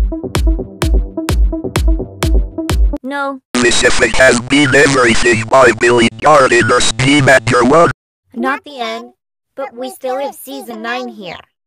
No. Pacific has been everything my Billy Gardner scheme at your one. Not the end, but we still have season 9 here.